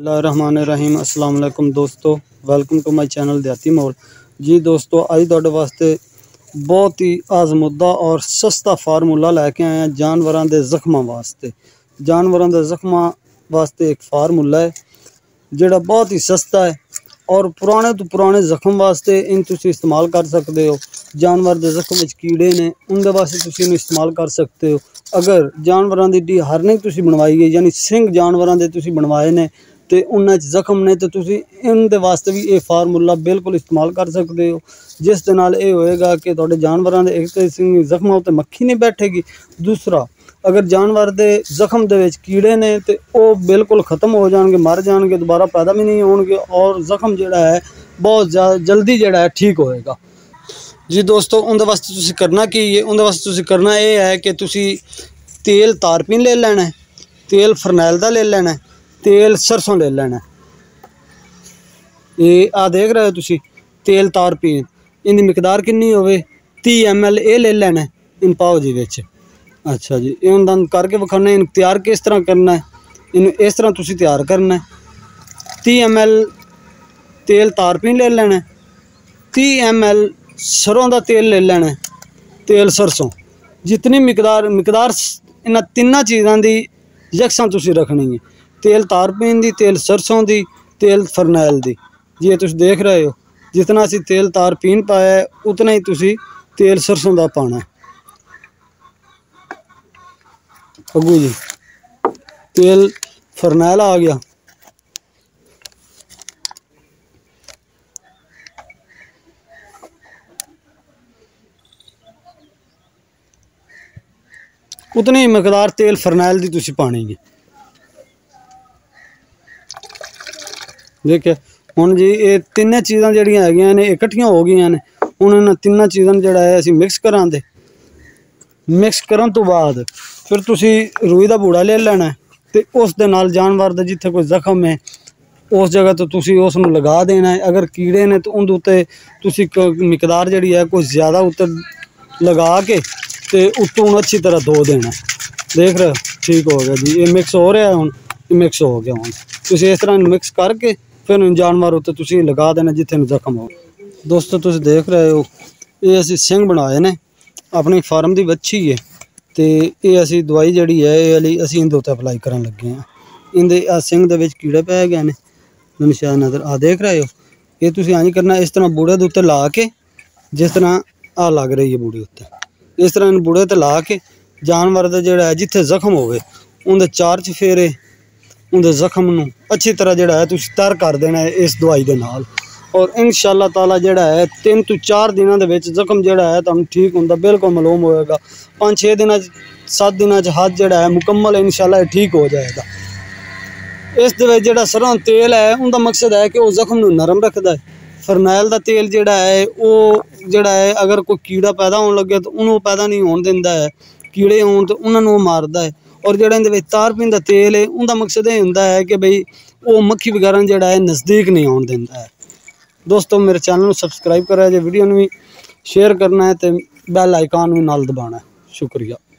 बिस्मिल्लाहिर्रहमानिर्रहीम। अस्सलाम वालेकुम दोस्तों, वेलकम टू माय चैनल देहाती मोल। जी दोस्तों, अज तुहाडे वास्ते बहुत ही आजमुदा और सस्ता फार्मूला लैके आए हैं जानवरों के जख्मां वास्ते। जानवरों के जख्मां वास्ते एक फार्मूला है जिहड़ा बहुत ही सस्ता है और पुराने तो पुराने जख्म वास्ते इन तुसीं इस्तेमाल कर सकते हो। जानवर के जख्म विच कीड़े ने उनके वास्ते तुसीं इन्हूं इस्तेमाल कर सकते हो। अगर जानवरों की डीहार्निंग तुसीं बनवाई है यानी सिंग जानवरों के तुसीं बनवाए ने तो उन्हें जख्म ने तो तुसीं इनके वास्ते भी ये फार्मूला बिल्कुल इस्तेमाल कर सकते हो, जिस दे नाल ये होएगा कि तुहाडे जानवरों के एक तो जख्मां उत्ते मक्खी नहीं बैठेगी, दूसरा अगर जानवर के जख्म दे विच कीड़े ने तो वो बिल्कुल ख़त्म हो जाएंगे, मर जाएंगे, दोबारा पैदा भी नहीं होंगे और जख्म जिहड़ा है बहुत ज़्यादा जल्दी जिहड़ा है ठीक होएगा। जी दोस्तों, उनके वास्ते तुसीं करना की है, उनके वास्ते तुसीं करना ये है कि तुसीं तेल तारपीन ले लेना है, तेल फरनैल का ले लेना है, तेल सरसों ले लेना है। ये आ देख रहे हो तुसीं तेल तारपीन, इनकी मिकदार कितनी होवे 30 ml ये ले लेना है इन पाओ जी विच। अच्छा जी, इन करके विखाना इन तैयार किस तरह करना है, इन इस तरह तुसीं तैयार करना है। 30 ml तेल तारपीन ले लेना है, 30 ml सरों का तेल ले लेना है, तेल सरसों, जितनी मिकदार इन तिना चीज़ों की यकसां तुसीं रखनी है, तेल तारपीन दी, तेल सरसों दी, तेल फरनैल दी। ये तुसीं देख रहे हो जितना असी तेल तारपीन पाया है उतना ही तुसीं तेल सरसों का पाना है। अगू जी तेल फरनैल आ गया, उतनी ही मकदार तेल फरनैल की तुसीं पानी है। देखिए हुण जी ये तीनों चीज़ां जिहड़ियां हैगियां ने इकट्ठियां हो गई ने। हुण इन्हां तीनों चीज़ां जिहड़ा है असीं मिक्स करांदे, मिक्स करन तो बाद फिर तुसीं रूई का बूड़ा ले लेना है तो उस दे नाल जानवर दे जिथे कोई जख्म है उस जगह तो तुसीं उसनूं लगा देना है। अगर कीड़े ने तो उनके उत्ते तुसीं मिकदार जिहड़ी है कुछ ज़्यादा उत्ते लगा के तो उत्तों अच्छी तरह धो देना। देख रहे हो ठीक हो गया जी, ये मिक्स हो रहा है, हुण मिक्स हो गया। हुण तुसीं इस तरह मिक्स करके फिर जानवर उत्ते तुसीं लगा देना जिथे जख्म हो। दोस्तों तुसीं देख रहे हो ये असीं सिंग बनाए ने अपनी फार्म की बच्ची है तो ये असी दवाई जिहड़ी है ये वाली असीं इहदे उत्ते अप्लाई करन लगे हैं। इहदे सिंग दे विच कीड़े पै गए ने, मैनूं शायद नज़र आ देख रहे हो। ये तुसीं इंज करना, इस तरह बूढ़े दे उत्ते ला के जिस तरह आ लग रही है बूढ़े उत्ते, इस तरह बूढ़े ते ला के जानवर दा जिहड़ा है जिथे जख्म होवे उनदे 4 चफेरे उनके जख्म नूं अच्छी तरह जिहड़ा है तुसीं तर कर देना है इस दवाई दे नाल। और इंशाअल्लाह ताला जिहड़ा है 3 तो 4 दिनों के विच जख्म जिहड़ा है तुहानूं ठीक हुंदा बिल्कुल मालूम होएगा। 5-6 दिन 7 दिन हाथ जिहड़ा है मुकम्मल इंशाअल्लाह ठीक हो जाएगा। इस दे विच जिहड़ा सरों तेल है उनका मकसद है कि वह जख्म नूं नरम रखता है। फरनैल का तेल जिहड़ा है वो जिहड़ा है अगर कोई कीड़ा पैदा होने लगे तो उन्होंने पैदा नहीं होने दिंदा है, कीड़े होण तो उन्होंने मारदा है। और जिहड़ा इहदे विच तारपीन का तेल है उनका मकसद ये हुंदा है कि बई वो मक्खी वगैरह जिहड़ा है नज़दीक नहीं आउण दिंदा है। दोस्तों मेरे चैनल को सबसक्राइब करा जे, वीडियो भी शेयर करना है तो बैल आइकॉन भी नाल दबाना है। शुक्रिया।